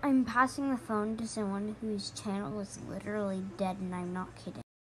I'm passing the phone to someone whose channel is literally dead, and I'm not kidding.